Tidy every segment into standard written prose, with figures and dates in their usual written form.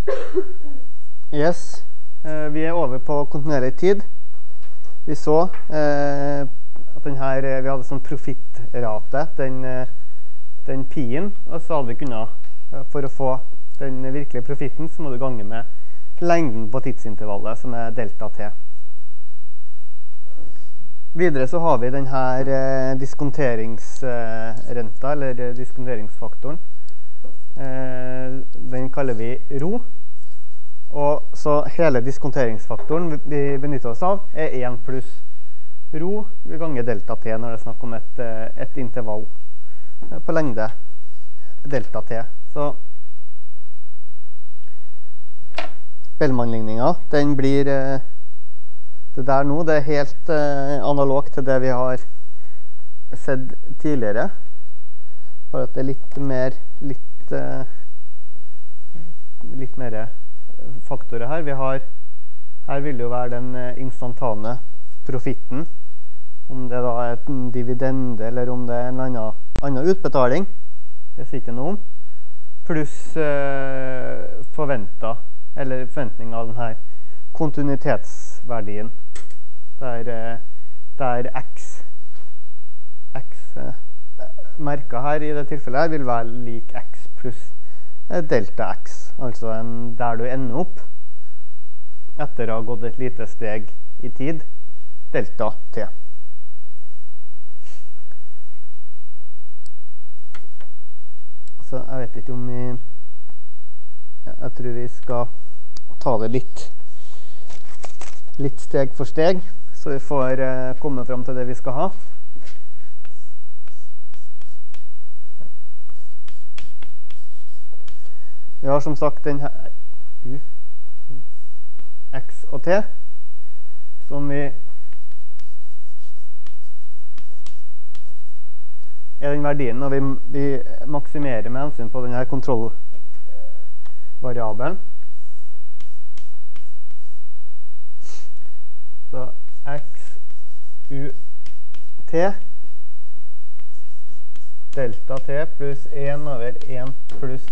Yes, vi over på kontinuerlig tid. Vi så at vi hadde sånn profittrate, den pi-en, og så hadde vi kunnet, for å få den virkelige profitten, så må du gange med lengden på tidsintervallet, som delta t. Videre så har vi denne diskonteringsrenta, eller diskonteringsfaktoren. Den kaller vi rho. Og så hele diskonteringsfaktoren vi benytter oss av 1 pluss rho ganger delta t når det er snakk om et intervall på lengde delta t. Så Bellman-ligningen, den blir det der nå, det helt analog til det vi har sett tidligere. Bare at det er litt mer faktorer her. Her vil det jo være den instantane profitten, om det da er en dividende eller om det er en annen utbetaling, det sier ikke noe om, pluss forventning av denne kontinuitetsverdien, der x merket her i det tilfellet her vil være lik x pluss delta x, altså der du ender opp etter å ha gått et lite steg i tid, delta t. Så jeg vet ikke om jeg tror vi skal ta det litt steg for steg, så vi får komme frem til det vi skal ha. Vi har som sagt den her x og t, som vi den verdien når vi maksimerer med hensyn på denne kontrollvariabelen. Så x u t delta t pluss 1 over 1 pluss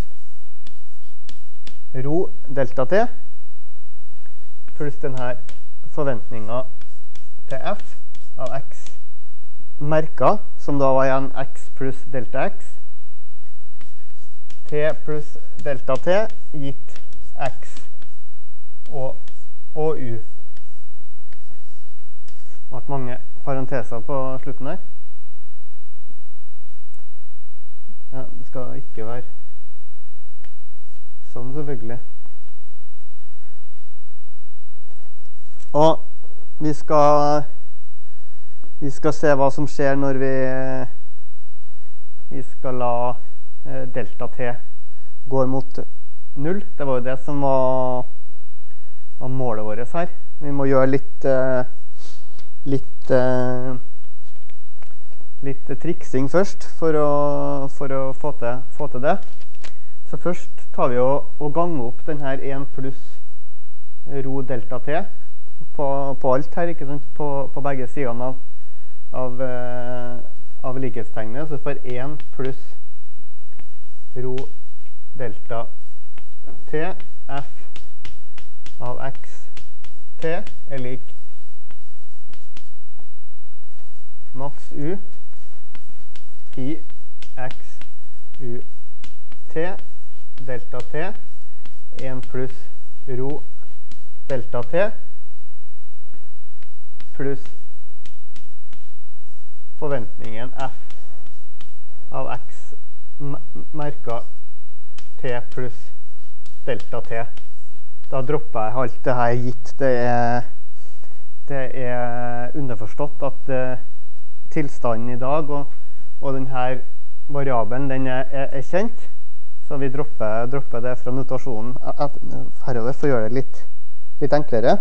rho delta t pluss denne forventningen til f av x merket, som da var igjen x pluss delta x, t pluss delta t gitt x og u. Det ble mange parenteser på slutten her. Ja, det skal ikke være sånn, selvfølgelig. Og vi skal se hva som skjer når vi skal la delta t gå mot 0. Det var jo det som var målet vårt her. Vi må gjøre litt triksing først for å få til det. Så først tar vi og ganger opp denne 1 pluss rho delta t på alt her, ikke sant? På begge sidene av likhetstegnet, så får 1 pluss rho delta t f av x t er lik maks u i x u t delta t 1 pluss rho delta t pluss forventningen f av x merket t pluss delta t. Da dropper jeg alt det her gitt. Det er underforstått at tilstanden i dag og denne variabelen den er kjent, så vi dropper det fra notasjonen herover for å gjøre det litt enklere.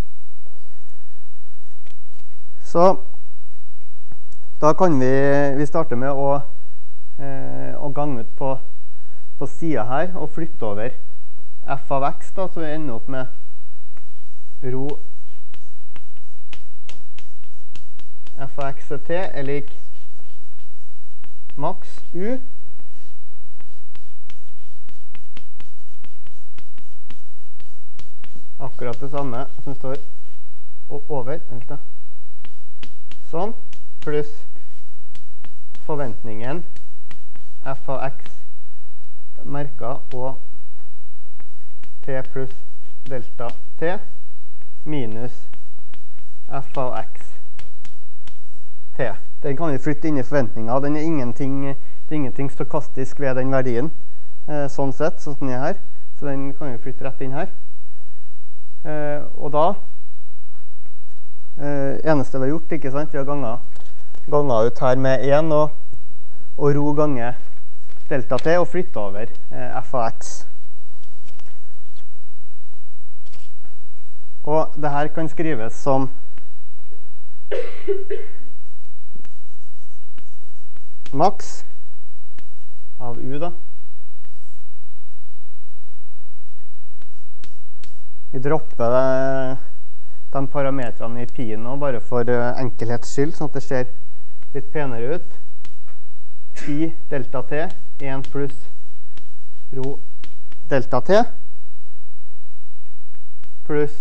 Så da kan vi starte med å gange ut på siden her og flytte over f av x, da, så vi ender opp med rho f av x til t er lik maks u akkurat det samme som står over, vent da, sånn, pluss forventningen f av x merket og t pluss delta t minus f av x t. Den kan vi flytte inn i forventningen. Det er ingenting stokastisk ved den verdien, sånn sett, sånn den er her. Så den kan vi flytte rett inn her. Og da, eneste vi har gjort, ikke sant? Vi har ganget ut her med 1 og ro ganger delta t og flytte over f av x. Og det her kan skrives som maks av u da. Vi dropper de parametrene i pi nå, bare for enkelhets skyld, sånn at det ser litt penere ut. Pi delta t, 1 pluss ro delta t, pluss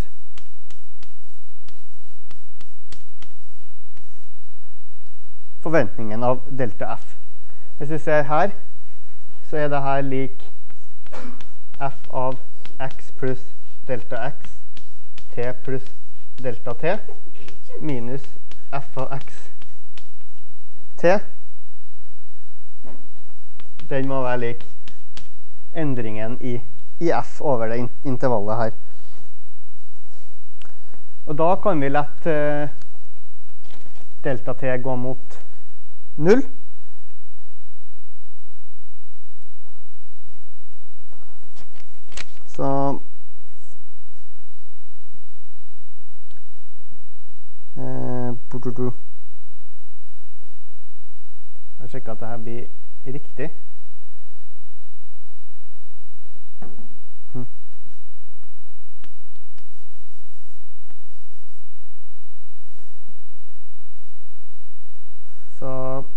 forventningen av delta f. Hvis vi ser her, så er det her lik f av x pluss delta x, t pluss delta t, minus f av x t. Den må være lik endringen i f over det intervallet her. Og da kan vi lett delta t gå mot 0. Så jeg sjekker at dette blir riktig. Så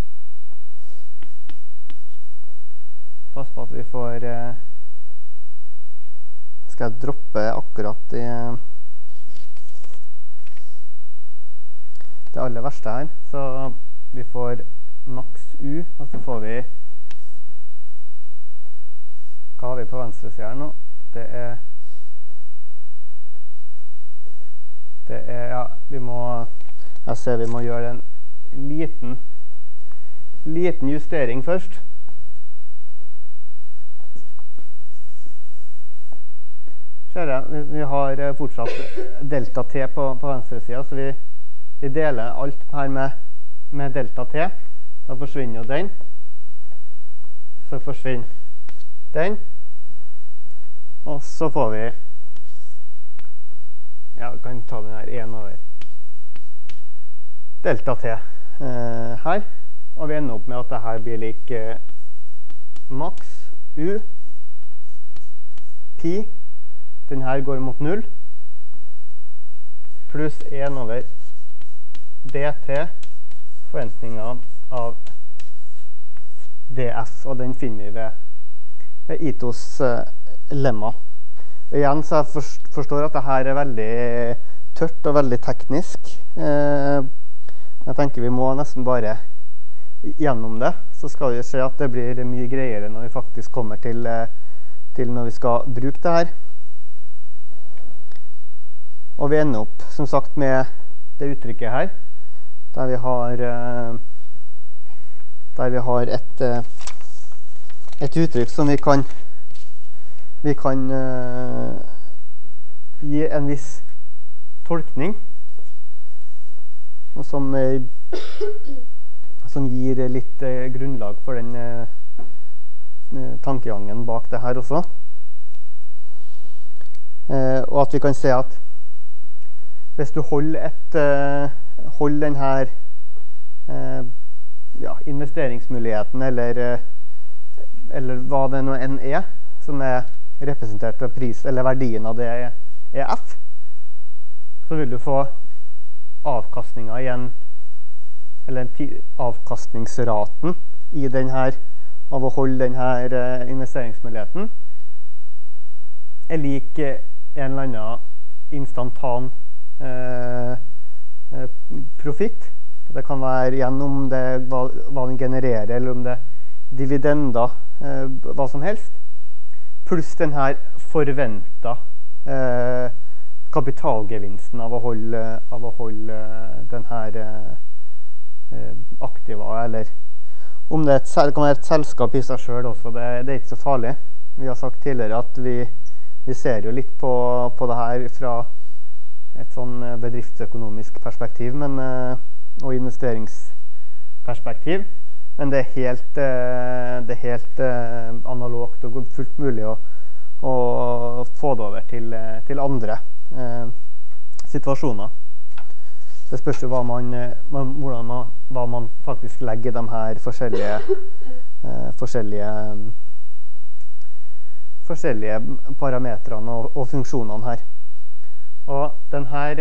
pass på at vi får skal jeg droppe akkurat i det aller verste her, så vi får maks u, og så får vi hva har vi på venstre side her nå? Det er ja, jeg ser vi må gjøre en liten justering først. Vi har fortsatt delta t på venstre siden, så vi deler alt her med delta t. Da forsvinner jo den. Så forsvinner den. Og så får vi, ja, vi kan ta den her 1 over delta t her. Og vi ender opp med at dette blir lik maks u pi. Den her går mot 0, pluss 1 over dt, forventningen av df, og den finner vi ved Itos lemma. Og igjen så jeg forstår at dette er veldig tørt og veldig teknisk. Jeg tenker vi må nesten bare gjennom det, så skal vi se at det blir mye greiere når vi faktisk kommer til når vi skal bruke det her. Og vi ender opp, som sagt, med det uttrykket her, der vi har et uttrykk som vi kan gi en viss tolkning, og som gir litt grunnlag for den tankegangen bak det her også. Og at vi kan se at hvis du holder denne ja, investeringsmuligheten, eller hva det nå enn er, som er representert ved pris, eller verdien av det er f, så vil du få avkastningen igjen, eller avkastningsraten i den her, av å holde denne investeringsmuligheten, er lik en eller annen instantan profitt. Det kan være gjennom det hva den genererer, eller om det er dividender, hva som helst. Pluss den her forventet kapitalgevinsten av å holde den her aktiva, eller om det kan være et selskap i seg selv også, det er ikke så farlig. Vi har sagt tidligere at vi ser jo litt på det her fra et sånn bedriftsøkonomisk perspektiv, og investeringsperspektiv, men det er helt analogt og fullt mulig å få det over til andre situasjoner. Det spørs jo hva man faktisk legger i de her forskjellige parametrene og funksjonene her. Og den her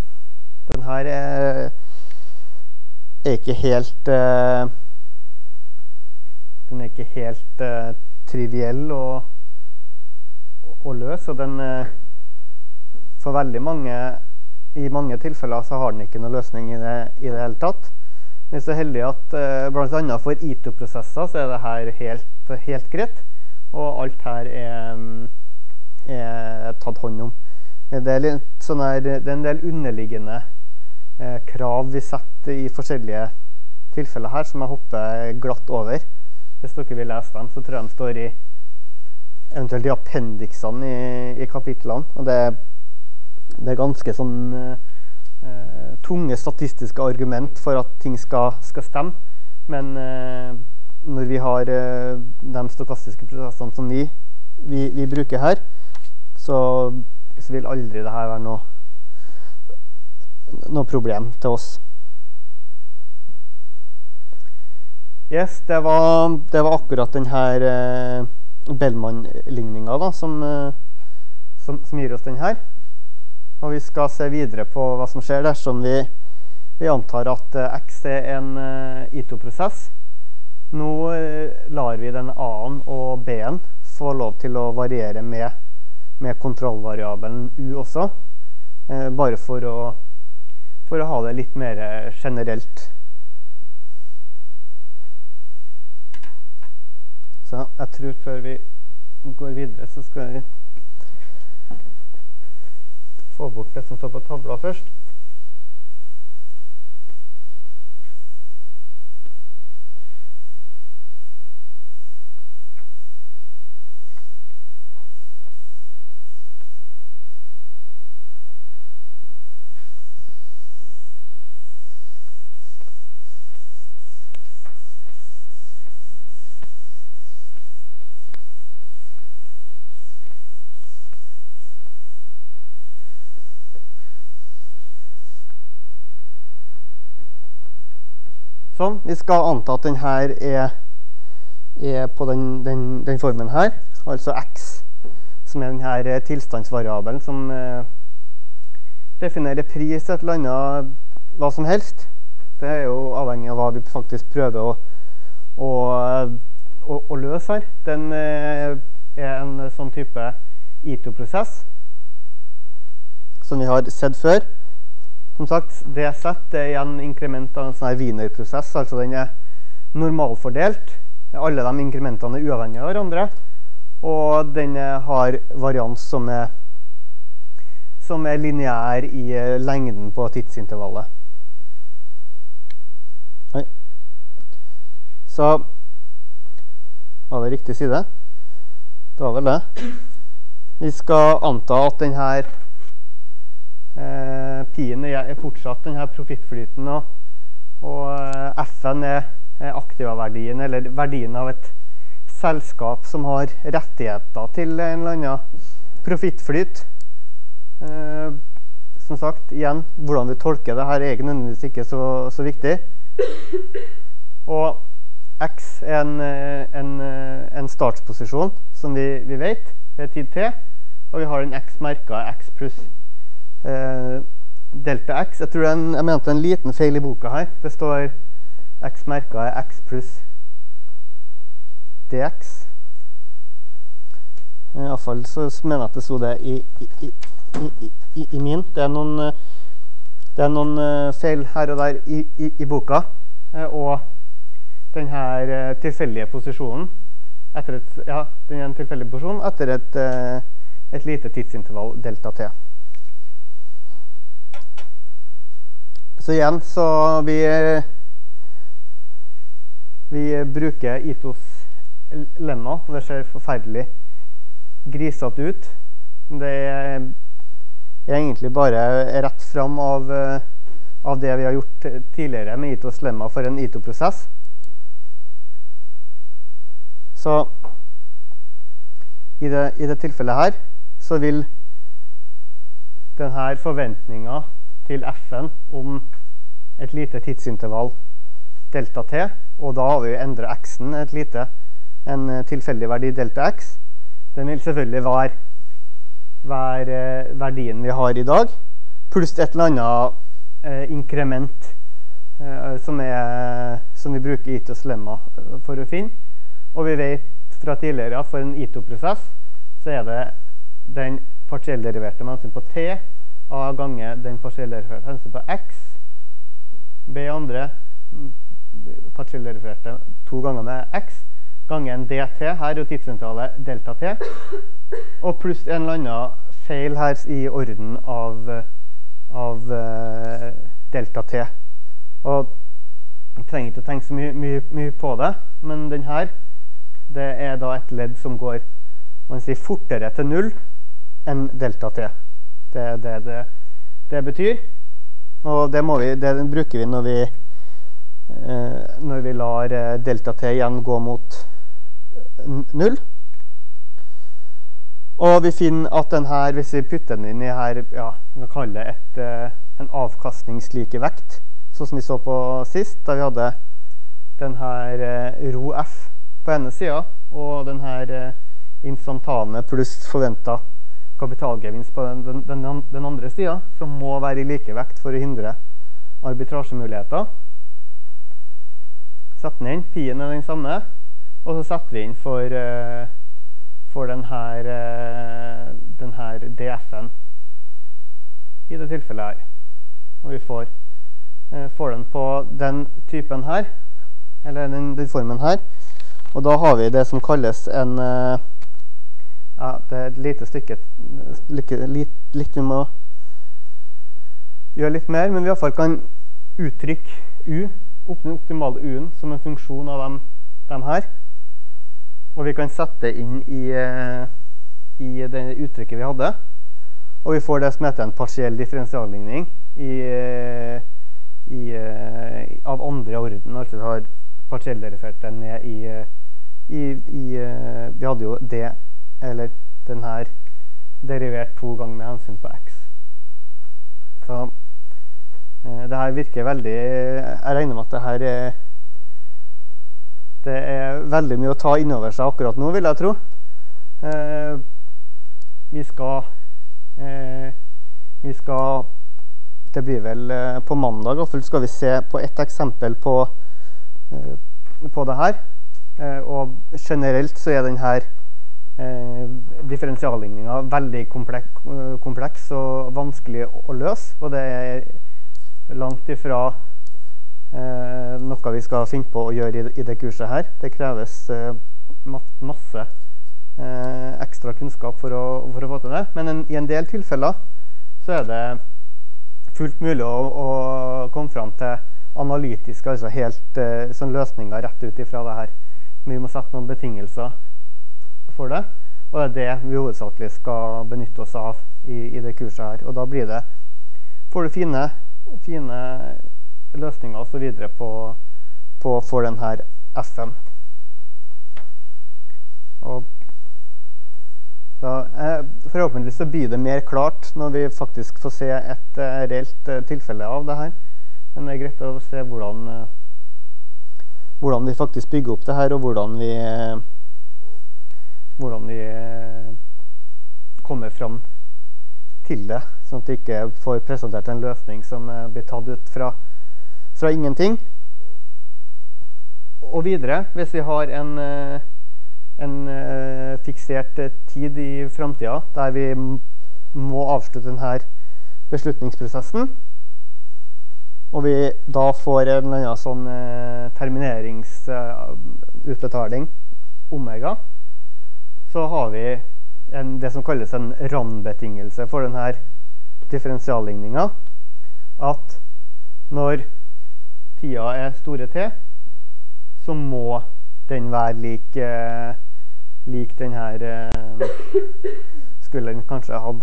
er ikke helt triviell og løs, og den for veldig mange, i mange tilfeller så har den ikke noen løsning i det hele tatt. Vi er så heldige at blant annet for ITO-prosesser så er det her helt greit, og alt her er tatt hånd om. Det er en del underliggende krav vi setter i forskjellige tilfeller her, som jeg hopper glatt over. Hvis dere vil lese dem, så tror jeg de står eventuelt i appendiksene i kapitlene, og det er ganske sånn tunge statistiske argument for at ting skal stemme, men når vi har de stokastiske prosessene som vi bruker her, så vil aldri det her være noe problem til oss. Yes, det var akkurat denne Bellman-ligningen da, som gir oss den her. Og vi skal se videre på hva som skjer dersom vi antar at X er en ITO-prosess. Nå lar vi den A-en og B-en få lov til å variere med kontrollvariabelen U også, bare for å ha det litt mer generelt. Så jeg tror før vi går videre, så skal vi få bort det som står på tavla først. Sånn, vi skal anta at den her er på den formen her, altså X, som er den her tilstandsvariabelen som definerer pris et eller annet, hva som helst. Det er jo avhengig av hva vi faktisk prøver å løse her. Den er en sånn type ITO-prosess som vi har sett før. Som sagt, DZ er igjen inkrement av en sånn her Wiener-prosess, altså den er normalfordelt. Alle de inkrementene er uavhengige av hverandre, og den har varians som er lineær i lengden på tidsintervallet. Oi. Så var det riktig side? Det var vel det. Vi skal anta at den her Pi-en er fortsatt denne profittflyten, og F-en er aktiva-verdien, eller verdien av et selskap som har rettigheter til en eller annen profittflyt. Som sagt, igjen, hvordan vi tolker det her er nødvendigvis ikke så viktig. Og X er en startsposisjon som vi vet ved tid T, og vi har en X merket X pluss delta X. Jeg tror jeg mente en liten feil i boka her. Det står X merket X pluss DX. I hvert fall så mener jeg at det så det i min. Det er noen feil her og der i boka, og den her tilfeldige posisjonen etter den er en tilfeldig posisjon etter et lite tidsintervall delta t. Så igjen, så vi bruker Itos lemma, og det ser forferdelig grisete ut. Det er egentlig bare rett fram av det vi har gjort tidligere med Itos lemma for en Ito-prosess. Så i det tilfellet her, så vil denne forventningen til f-en om et lite tidsintervall delta t, og da har vi endret x-en en tilfeldig verdi delta x. Den vil selvfølgelig være verdien vi har i dag, pluss et eller annet inkrement som vi bruker Itos lemma for å finne. Og vi vet fra tidligere at for en Ito-prosess så er det den partiellderiverte med hensyn på t a ganger den partiellderiverte med hensyn på x, b andre partiellderiverte 2 ganger med x, ganger en dt, her er jo tidsintervallet delta t, og pluss en eller annen feil her i orden av delta t. Og jeg trenger ikke å tenke så mye på det, men den her, det er da et ledd som går, man sier, fortere til 0 enn delta t. Det betyr, og det bruker vi når vi lar delta t igjen gå mot 0. Og vi finner at den her, hvis vi putter den inn i her, ja, vi kan kalle det en avkastningslikevekt, sånn som vi så på sist, da vi hadde den her rho f på ene siden, og den her instantane pluss forventet kapitalgevinst på den andre siden, som må være i likevekt for å hindre arbitrasjemuligheter. Setter den inn, pi-en er den samme, og så setter vi inn for den her df-en i det tilfellet her. Og vi får den på den typen her, eller den formen her. Og da har vi det som kalles en, ja, det er et lite stykke, litt vi må gjøre litt mer, men vi i hvert fall kan uttrykke u, den optimale u-en, som en funksjon av dem her. Og vi kan sette inn i det uttrykket vi hadde, og vi får det som heter en partiell differensialligning av andre orden, altså vi har partiellderivert den ned vi hadde jo det, eller den her derivert 2 ganger med hensyn på x. Så det her virker veldig, jeg regner med at det er veldig mye å ta innover seg akkurat nå, vil jeg tro. Det blir vel på mandag, i hvert fall skal vi se på et eksempel på det her. Og generelt så er denne differensialligningen veldig kompleks og vanskelig å løse, og det er langt ifra noe vi skal finne på å gjøre i det kurset her. Det kreves masse ekstra kunnskap for å få til det, men i en del tilfeller så er det fullt mulig å komme fram til analytiske, altså helt sånn løsninger rett ut ifra det her. Vi må sette noen betingelser for det, og det er det vi hovedsakelig skal benytte oss av i det kurset her. Og da får du fine løsninger og så videre for den her f-en. Og forhåpentligvis så blir det mer klart når vi faktisk får se et reelt tilfelle av det her. Men det er greit å se hvordan vi faktisk bygger opp det her, og hvordan vi kommer fram til det, sånn at vi ikke får presentert en løsning som blir tatt ut fra ingenting. Og videre, hvis vi har fiksert tid i fremtiden, der vi må avslutte denne beslutningsprosessen, og vi da får en eller annen sånn termineringsutbetaling omega, så har vi det som kalles en randbetingelse for denne differensialligningen, at når tida er store T, så må den være lik den her skulle den kanskje hatt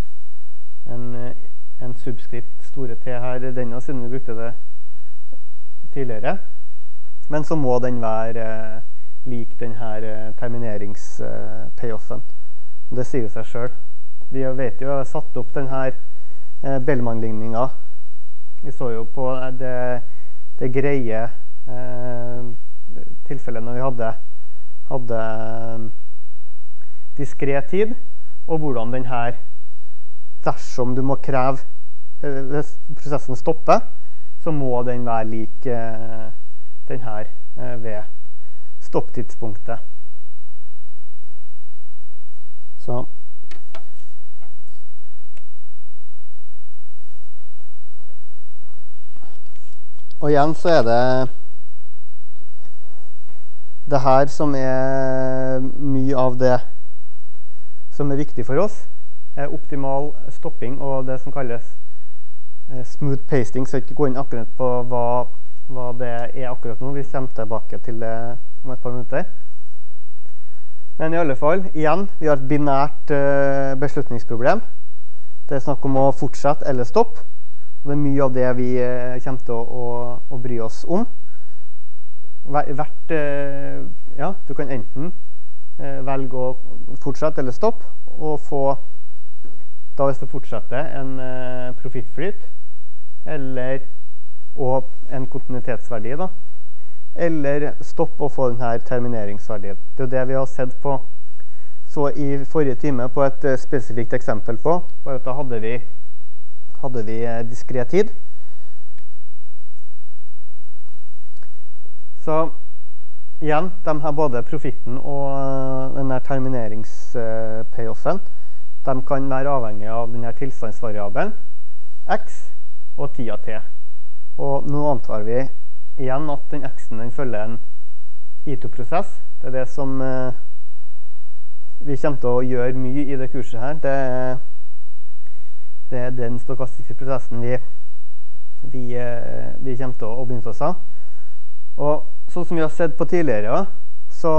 en subskript store T her, denne siden vi brukte det tidligere, men så må den være lik den her termineringspayoffen. Det sier seg selv. Vi vet jo, vi har satt opp den her Bellman-ligningen. Vi så jo på det greie tilfellet når vi hadde diskret tid, og hvordan den her, dersom du må kreve, hvis prosessen stopper, så må den være lik den her ved stopptidspunktet. Så og igjen så er det her som er mye av det som er viktig for oss, optimal stopping og det som kalles smooth pasting, så jeg ikke gå inn akkurat på hva det er akkurat nå. Vi kommer tilbake til det om et par minutter. Men i alle fall, igjen, vi har et binært beslutningsproblem. Det er snakk om å fortsette eller stoppe. Og det er mye av det vi kommer til å bry oss om. Ja, du kan enten velge å fortsette eller stoppe, og få, da hvis du fortsetter, en profittflyt, eller og en kontinuitetsverdi da, eller stoppe og få denne termineringsverdien. Det er det vi har sett på så i forrige time på et spesifikt eksempel på, bare at da hadde vi diskret tid. Så igjen, både profitten og denne termineringspayoffen, de kan være avhengig av denne tilstandsvariabelen x og tida t. Og nå antar vi igjen at den x-en den følger en I2-prosess. Det er det som vi kommer til å gjøre mye i det kurset her. Det er den stokastiske prosessen vi kommer til å begynne oss av. Og sånn som vi har sett på tidligere, så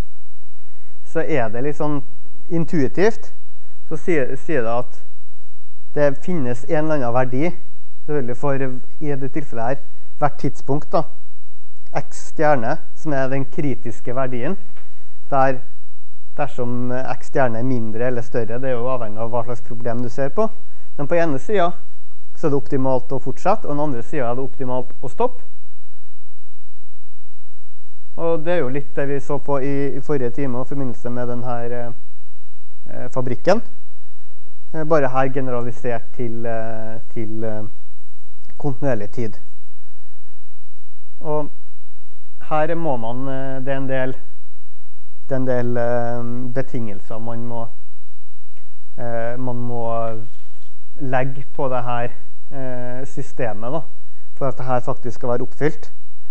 er det litt sånn intuitivt, så sier det at det finnes en eller annen verdi, selvfølgelig for i det tilfellet her, hvert tidspunkt da, x stjerne, som er den kritiske verdien, der dersom x stjerne er mindre eller større, det er jo avhengig av hva slags problem du ser på, men på ene siden så er det optimalt å fortsette, og den andre siden er det optimalt å stoppe. Og det er jo litt det vi så på i forrige time i forbindelse med denne fabrikken. Bare her generalisert til kontinuerlig tid. Og her må man, det er en del betingelser man må legge på det her systemet da, for at det her faktisk skal være oppfylt.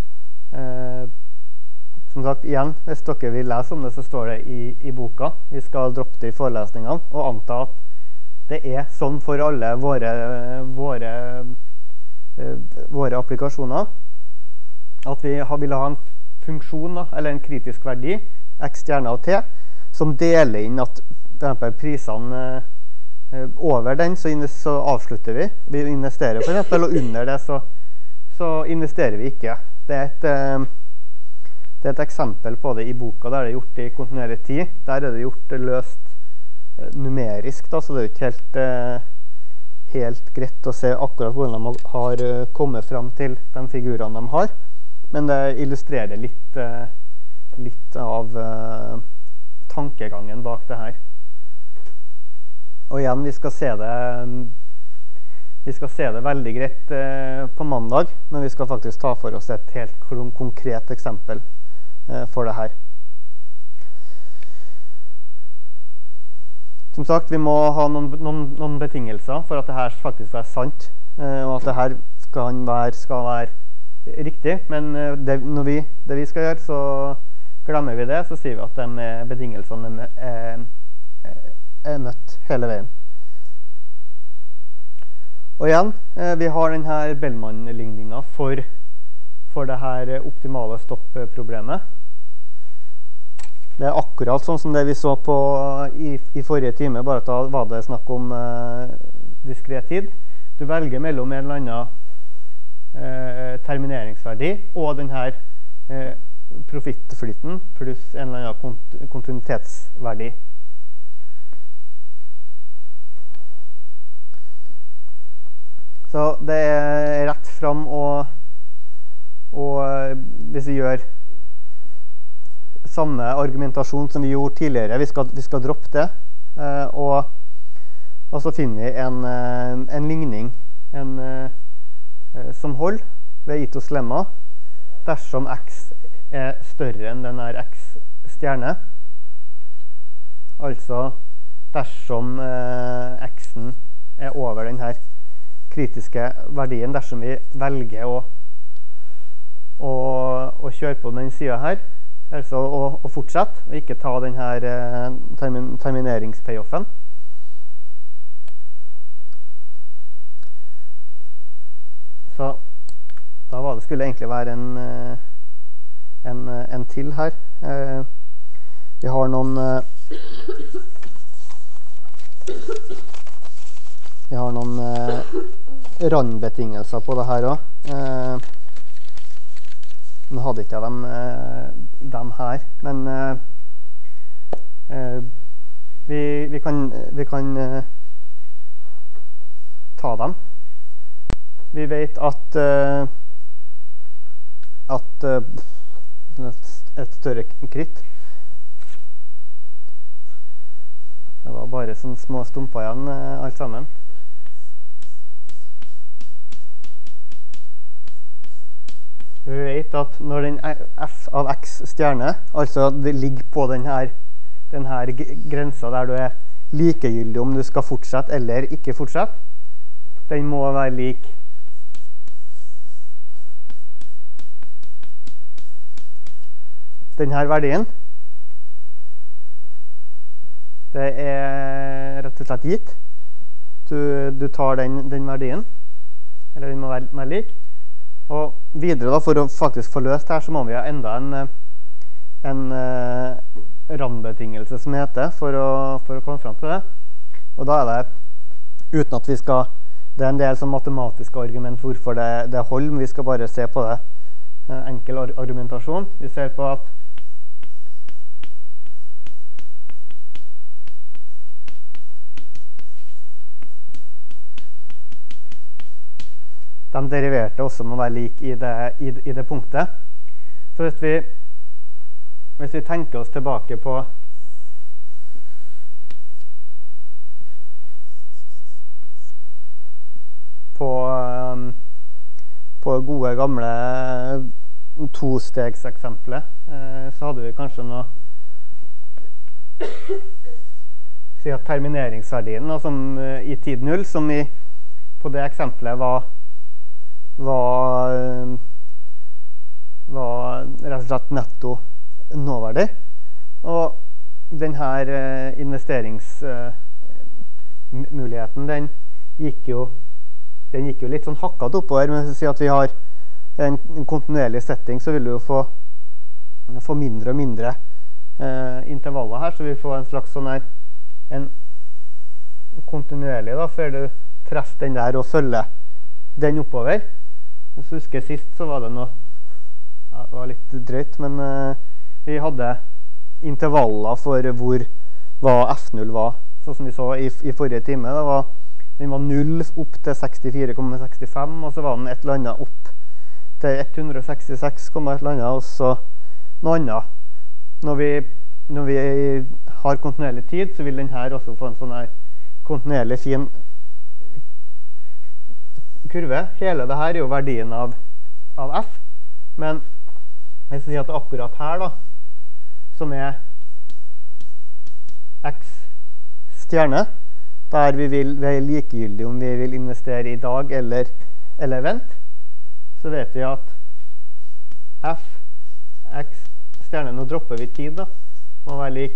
Som sagt, igjen, hvis dere vil lese om det, så står det i boka. Vi skal droppe det i forelesningene og anta at det er sånn for alle våre applikasjoner, at vi vil ha en funksjon, da, eller en kritisk verdi, x stjerne og t, som deler inn at for eksempel prisene over den, så avslutter vi. Vi investerer for eksempel, og under det så investerer vi ikke. Det er et eksempel på det i boka, der det er gjort i kontinuerlig tid. Der er det gjort løst numerisk, da, så det er jo ikke helt greit å se akkurat hvordan de har kommet frem til de figurene de har. Men det illustrerer litt av tankegangen bak det her. Og igjen, vi skal se det veldig greit på mandag, men vi skal faktisk ta for oss et helt konkret eksempel for det her. Som sagt, vi må ha noen betingelser for at det her faktisk er sant, og at det her skal være riktig. Men det vi skal gjøre, så glemmer vi det, så sier vi at de betingelsene er møtt hele veien. Og igjen, vi har denne Bellman-ligningen for det her optimale stopp-problemet. Det er akkurat sånn som det vi så på i forrige time, bare da var det snakk om diskret tid. Du velger mellom en eller annen termineringsverdi og denne profittflyten pluss en eller annen kontinuitetsverdi. Så det er rett fram, og hvis vi gjør samme argumentasjon som vi gjorde tidligere, vi skal droppe det, og så finner vi en ligning som holder ved Itos lemma dersom x er større enn den her x stjerne. Altså dersom x-en er over den her kritiske verdien, dersom vi velger å kjøre på den siden her, altså å fortsette, og ikke ta den her termineringspayoffen. Så da skulle det egentlig være en til her. Vi har noen randbetingelser på det her også. Nå hadde ikke jeg dem her, men vi kan ta dem. Vi vet at et større kritt. Det var bare sånne små stumper igjen, alt sammen. Vi vet at når den f av x stjerne, altså det ligger på den her grensa der du er likegyldig om du skal fortsette eller ikke fortsette, den må være lik denne verdien. Det er rett og slett gitt. Du tar den verdien, eller den må være lik. Og videre da, for å faktisk få løst her, så må vi ha enda en randbetingelse som heter, for å komme frem til det. Og da er det, uten at vi skal, det er en del sånn matematiske argument hvorfor det holder, men vi skal bare se på det. Enkel argumentasjon. Vi ser på at de deriverte også må være lik i det punktet. Så hvis vi tenker oss tilbake på gode gamle tostegseksempler, så hadde vi kanskje noe si at termineringsverdien som i tid 0, som på det eksempelet var rett og slett netto nåverdi. Og denne investeringsmuligheten, den gikk jo litt sånn hakket oppover. Men hvis vi sier at vi har en kontinuerlig setting, så vil du jo få mindre og mindre intervaller her, så vi får en slags sånn her, en kontinuerlig da, før du treffer den der og følger den oppover. Hvis du husker sist, så var det noe, ja, det var litt drøyt, men vi hadde intervaller for hva F0 var, sånn som vi så i forrige time. Den var 0 opp til 64,65, og så var den et eller annet opp til 166, et eller annet, og så noe annet. Når vi har kontinuerlig tid, så vil den her også få en sånn her kontinuerlig fin kurve. Hele det her er jo verdien av f, men hvis vi sier at det akkurat her da, som er x stjerne, der vi er likegyldig om vi vil investere i dag eller vent, så vet vi at f x stjerne, nå dropper vi tid da, må være lik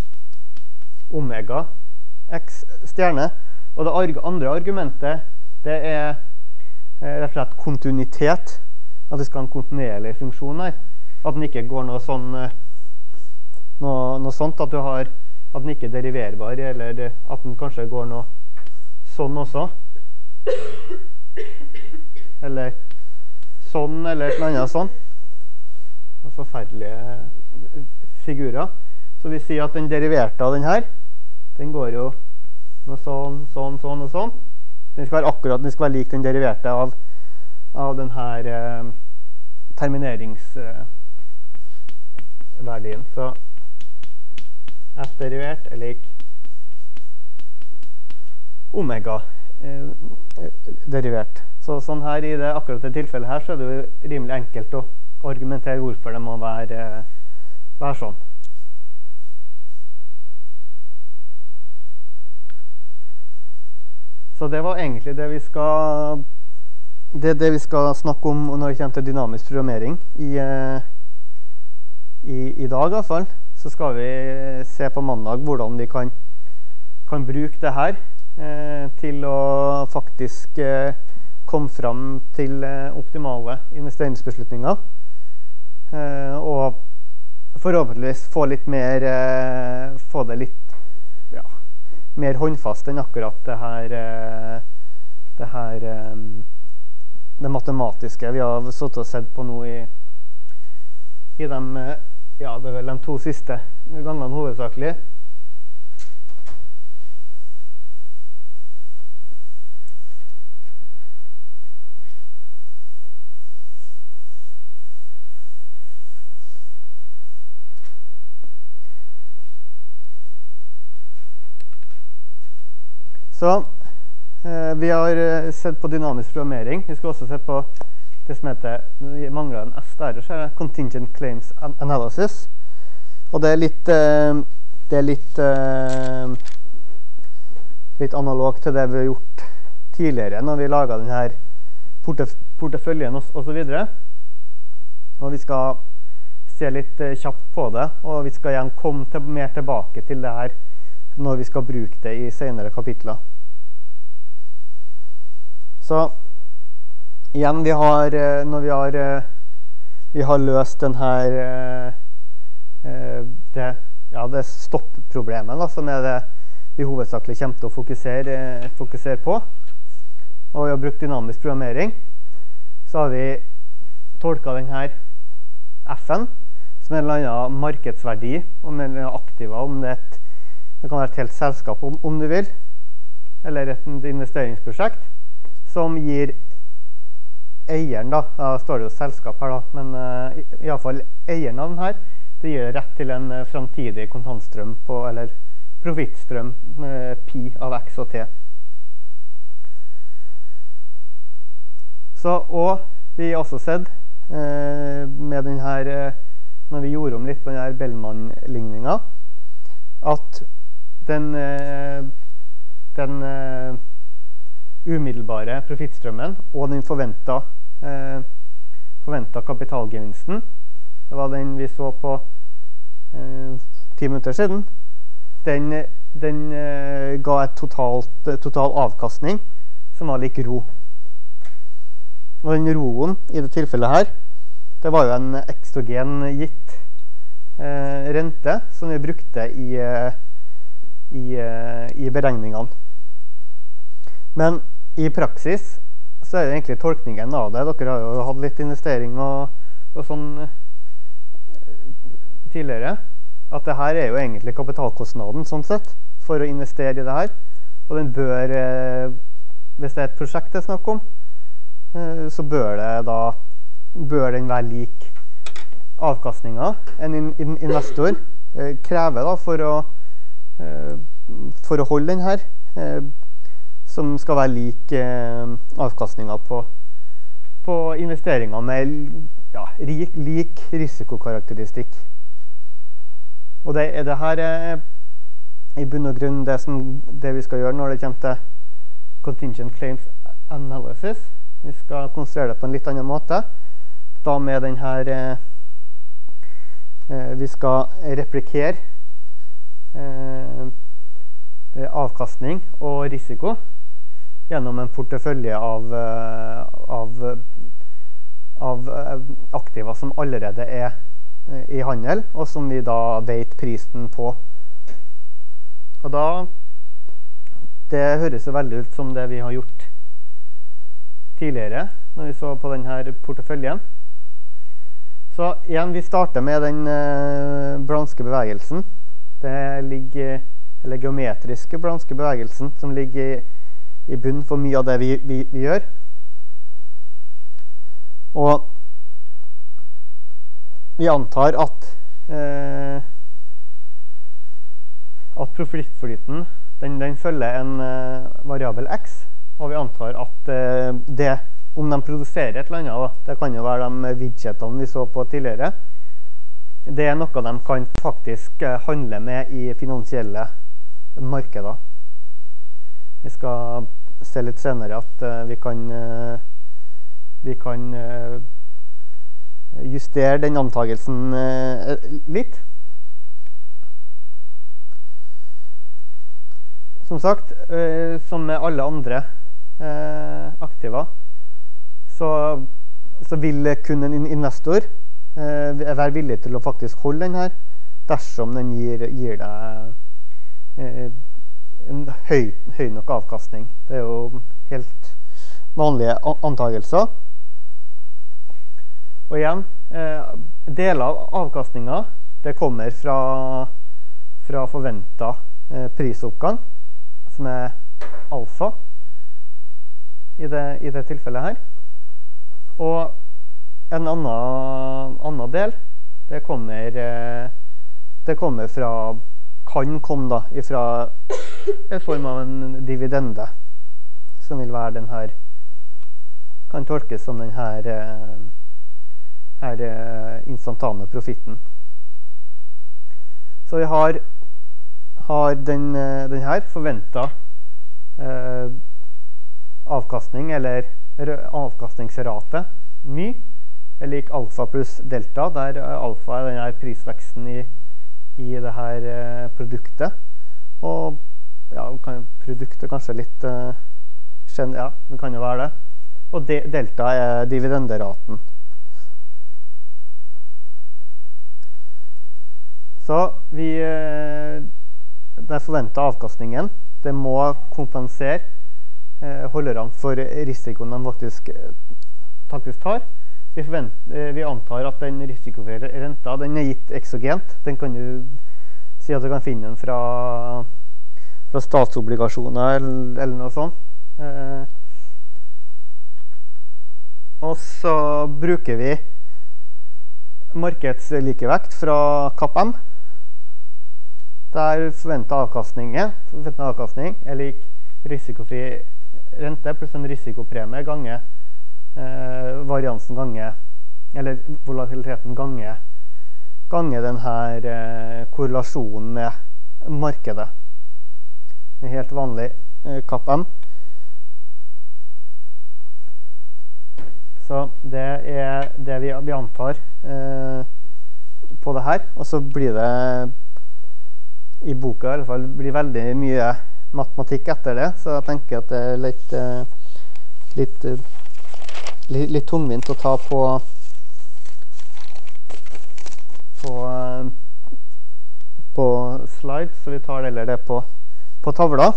omega x stjerne. Og det andre argumentet, det er rett og slett kontinuitet, at vi skal ha en kontinuerlig funksjon her. At den ikke går noe sånt, at den ikke er deriverbar, eller at den kanskje går noe sånn også. Eller sånn, eller et eller annet sånn. Forferdelige figurer. Så vi sier at den deriverte av den her, den går jo noe sånn og sånn. Den skal være lik den deriverte av den her termineringsverdien. Så f derivert er lik omega derivert. Så sånn her i akkurat det tilfellet her, så er det jo rimelig enkelt å argumentere hvorfor det må være sånn. Så det var egentlig det vi skal snakke om når det kommer til dynamisk programmering i dag i hvert fall. Så skal vi se på mandag hvordan vi kan bruke det her til å faktisk komme fram til optimale investeringsbeslutninger. Og forhåpentligvis få det litt mer håndfast enn akkurat det matematiske vi har sittet og sett på nå i det er vel de 2 siste gangene hovedsakelig. Så vi har sett på dynamisk programmering. Vi skal også se på det som heter, nå mangler en S der, så er det Contingent Claims Analysis. Og det er litt analog til det vi har gjort tidligere når vi laget denne porteføljen og så videre. Og vi skal se litt kjapt på det, og vi skal igjen komme mer tilbake til det her når vi skal bruke det i senere kapitler. Så igjen, når vi har løst det stopp-problemet, som er det vi hovedsakelig kommer til å fokusere på, og vi har brukt dynamisk programmering, så har vi tolket denne F-en som en eller annen markedsverdi, om en aktiva, om det kan være et helt selskap om du vil, eller et investeringsprosjekt, som gir eieren, da står det jo selskap her da, men i alle fall eieren av den her, det gir rett til en fremtidig kontantstrøm eller profittstrøm med pi av x og t. Så, og vi har også sett med den her, når vi gjorde om litt på denne Bellman-ligningen, at den umiddelbare profittstrømmen og den forventet kapitalgevinsten, det var den vi så på 10 minutter siden, den ga et total avkastning som var lik ro. Og den roen i det tilfellet her, det var jo en ekstogen gitt rente som vi brukte i beregningene. Men i praksis så er det egentlig tolkningen av det. Dere har jo hatt litt investering og sånn tidligere. At det her er jo egentlig kapitalkostnaden sånn sett for å investere i det her. Og den bør, hvis det er et prosjekt det er snakk om, så bør den være lik avkastningen. En investor krever da for å holde den her, som skal være lik avkastningen på investeringer med lik risikokarakteristikk. Og det her i bunn og grunn det vi skal gjøre når det kommer til contingent claims analysis. Vi skal konstruere det på en litt annen måte. Da med den her vi skal replikere avkastning og risiko gjennom en portefølje av aktiva som allerede er i handel, og som vi da vet prisen på. Og da, det høres jo veldig ut som det vi har gjort tidligere, når vi så på denne porteføljen. Så igjen, vi starter med den Brownske bevegelsen. Det ligger, eller geometriske Brownske bevegelsen, som ligger i bunn for mye av det vi gjør. Og vi antar at profittflyten, den følger en variabel x, og vi antar at det, om de produserer et eller annet, det kan jo være de widgetene vi så på tidligere, det er noe de kan faktisk handle med i finansielle markeder. Vi skal se litt senere at vi kan justere den antagelsen litt. Som sagt, som med alle andre aktiva, så vil kun en investor være villig til å faktisk holde den her, dersom den gir deg en høy nok avkastning. Det er jo helt vanlige antagelser. Og igjen, deler av avkastningen, det kommer fra forventet prisoppgang, som er alfa i det tilfellet her. Og en annen del, det kommer fra, kan komme da, ifra en form av en dividende, som vil være den her, kan tolkes som den her instantane profitten. Så vi har den her forventet avkastning, eller avkastningsrate, my, er lik alfa pluss delta, der alfa er denne prisveksten i det her produktet. Og ja, produktet kanskje litt ja, det kan jo være det. Og delta er dividenderaten. Så den forventet avkastningen, det må kompensere holderne for risikoen de faktisk tar. Vi antar at den risikofrie renta, den er gitt exogent. Den kan du si at du kan finne den fra statsobligasjoner eller noe sånt. Og så bruker vi markedslikevekt fra CAPM, der forventet avkastning er lik risikofri rente pluss en risikopremie gange variansen gange, eller volatiliteten gange den her korrelasjonen med markedet. En helt vanlig CAPM. Så det er det vi antar på det her, og så blir det i boka i alle fall blir veldig mye matematikk etter det, så jeg tenker at det er litt tungvint å ta på slide, så vi tar heller det på tavla.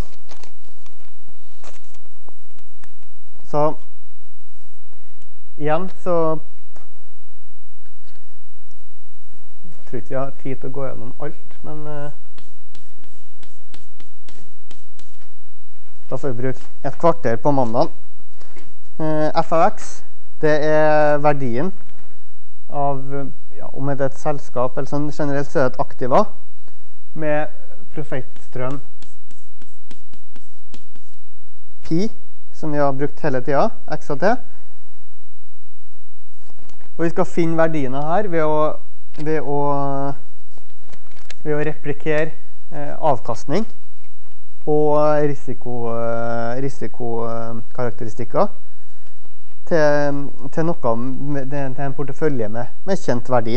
Så igjen så jeg tror ikke vi har tid til å gå gjennom alt, men da får vi bruke et kvarter på mandagen. FAX, det er verdien av, ja, om det er et selskap, eller sånn generelt så er det et aktiva, med profittstrøm pi, som vi har brukt hele tiden, x av t. Og vi skal finne verdiene her ved å replikere avkastning og risikokarakteristikker til en portefølje med kjent verdi.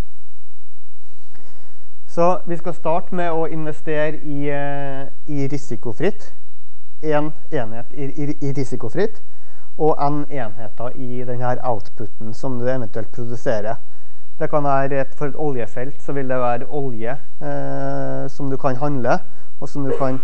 Så vi skal starte med å investere i risikofritt, en enhet i risikofritt, og en enheter i denne outputen som du eventuelt produserer. Det kan være for et oljefelt, så vil det være olje som du kan handle, og som du kan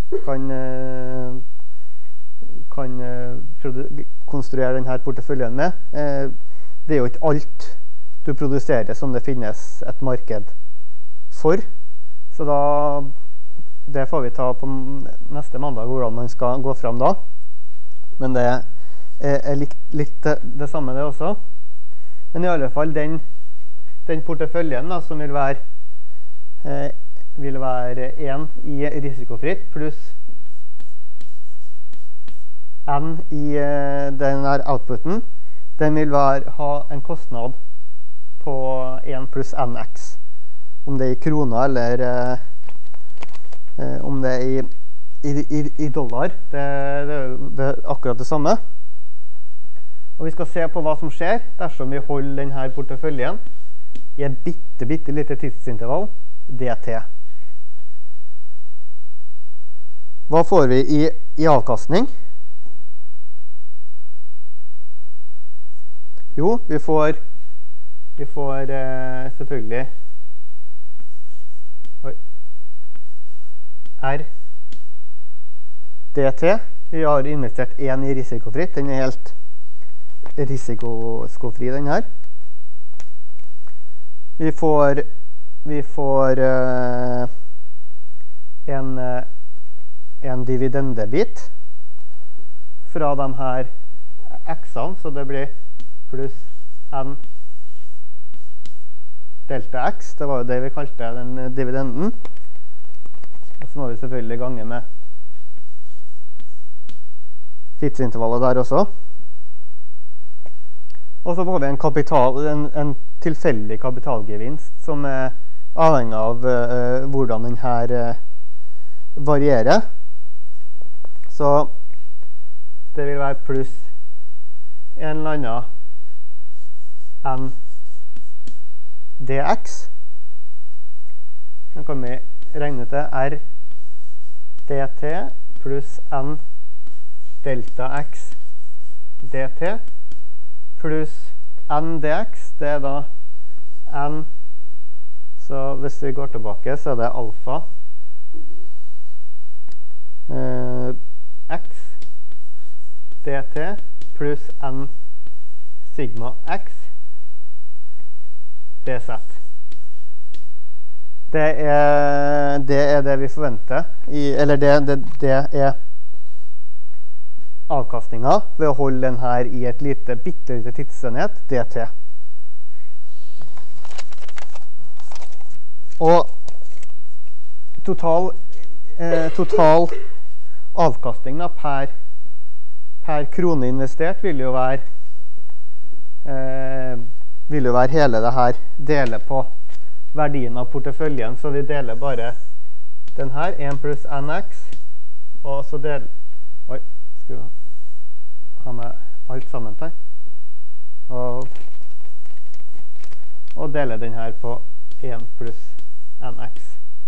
konstruere denne porteføljen med. Det er jo ikke alt du produserer som det finnes et marked for, så det får vi ta på neste mandag, hvordan man skal gå frem da. Men det er litt det samme det også. Men i alle fall den porteføljen da, som vil være 1 i risikofritt pluss n i denne outputen, den vil ha en kostnad på 1 pluss nx. Om det er i kroner eller om det er i dollar, det er akkurat det samme. Og vi skal se på hva som skjer dersom vi holder denne porteføljen i et bitte lite tidsintervall, dt. Hva får vi i avkastning? Jo, vi får selvfølgelig R dt. Vi har investert 1 i risikofritt. Den er helt risikofri, den her. Vi får en dividendebit fra de her x-ene, så det blir pluss n delta x. Det var jo det vi kalte den dividenden. Og så må vi selvfølgelig gange med tidsintervallet der også. Og så får vi en tilfeldig kapitalgevinst som er avhengig av hvordan den her varierer. Så det vil være pluss en eller annen n dx. Nå kan vi regne til r dt pluss n delta x dt pluss n dx. Det er da n, så hvis vi går tilbake så er det alfa x dt pluss n sigma x dz. Det er det vi forventer, eller det er avkastningen ved å holde den her i et bitte lite tidsenhet, dt. Og total avkastning da, per krone investert vil jo være hele det her dele på verdien av porteføljen, så vi deler bare den her, 1 pluss nx, og så deler, skal vi ha med alt sammen her, og deler den her på 1 pluss nx.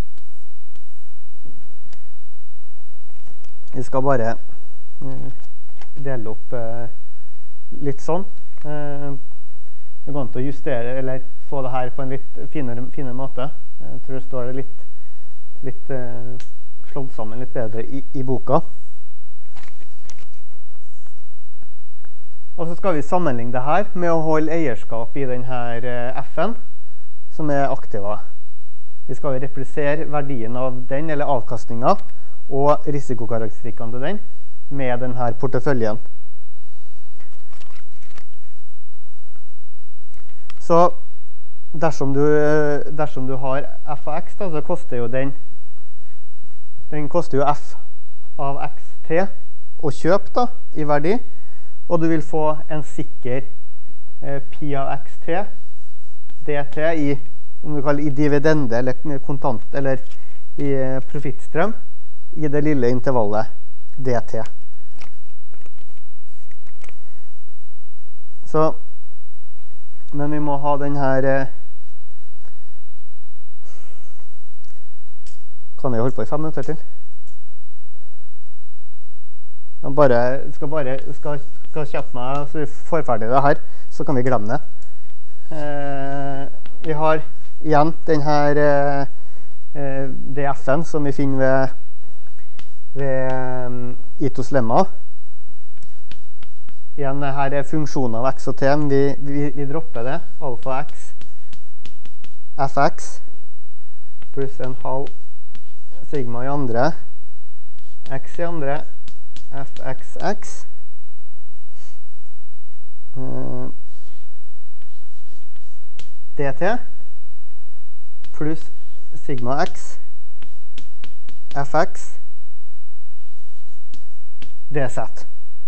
Vi skal bare dele opp litt sånn. Vi går an til å justere, eller få det her på en litt finere måte. Jeg tror det står det litt slått sammen litt bedre i boka. Og så skal vi sammenligne det her med å holde eierskap i denne F-en, som er aktiva. Vi skal replisere verdien av den, eller avkastningen, og risikokarakteristikkene til den, med denne porteføljen. Så dersom du har f av x, da, så koster jo den koster jo f av xt å kjøpe da, i verdi, og du vil få en sikker pi av xt dt i, om du kaller i dividende, eller kontant, eller i profittstrøm i det lille intervallet dt. Så, men vi må ha den her kan vi holde på i 5 minutter til? Skal kjappe meg, så vi får ferdig det her, så kan vi glemme det. Vi har igjen den her DF-en som vi finner ved Ithos lemma. Igjen, det her er funksjoner av x og t, men vi dropper det. Alfa x, fx, pluss en halv sigma i andre, x i andre, fxx, dt, pluss sigma x, fx, dz.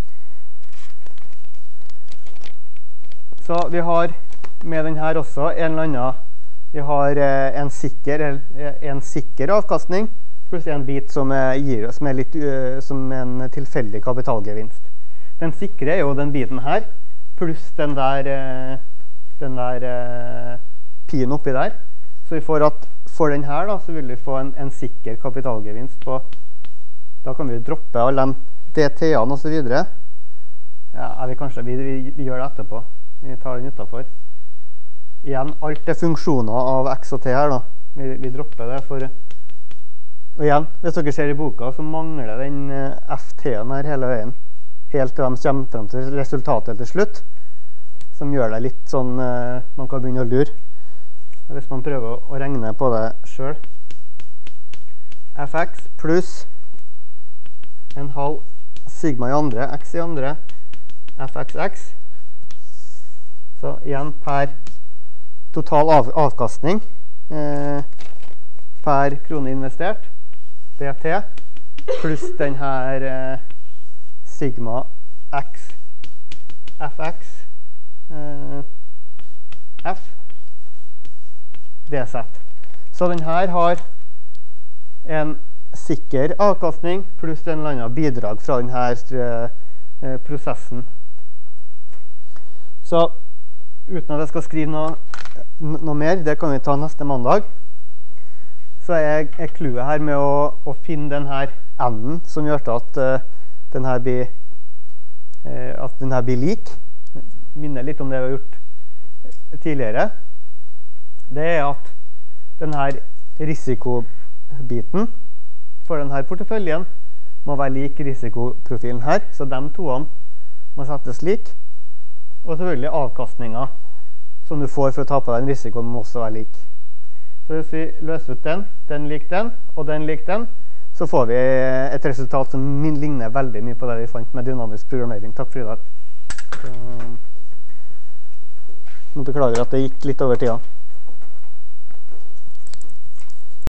Så vi har med den her også en eller annen, vi har en sikker avkastning, pluss en bit som gir oss som en tilfeldig kapitalgevinst. Den sikre er jo den biten her, pluss den der pien oppi der. Så vi får at for den her da, så vil vi få en sikker kapitalgevinst på, da kan vi droppe alle DT-ene og så videre. Ja, vi gjør det etterpå. Vi tar den utenfor. Igjen, alt er funksjoner av x og t her da. Vi dropper det for... Og igjen, hvis dere ser i boka, så mangler den ft-en her hele veien. Helt til de kommer frem til resultatet til slutt. Som gjør det litt sånn, man kan begynne å lure. Hvis man prøver å regne på det selv. fx pluss en halv sigma i andre, x i andre, fxx. Så igjen per total avkastning per krone investert, dt, pluss den her sigma x, fx, f, dz. Så den her har en sikker avkastning, pluss en eller annen bidrag fra denne prosessen. Så uten at jeg skal skrive noe mer, det kan vi ta neste mandag, så er clouet her med å finne den her n-en som gjør til at den her blir lik. Minner litt om det vi har gjort tidligere. Det er at den her risikobiten for denne porteføljen må være lik risikoprofilen her, så de toene må settes lik. Og selvfølgelig avkastningen som du får for å ta på den risikoen må også være lik. Så hvis vi løser ut den lik den, og den lik den, så får vi et resultat som ligner veldig mye på det vi fant med dynamisk programmering. Takk for i dag. Nå beklager jeg at det gikk litt over tida.